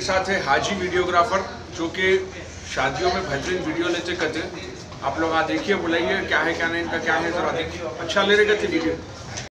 साथ है हाजी वीडियोग्राफर, जो कि शादियों में बेहतरीन वीडियो लेते करते। आप लोग देखिए, बुलाइए क्या है क्या नहीं, इनका क्या है, जरा देखिए, अच्छा ले रहे वीडियो।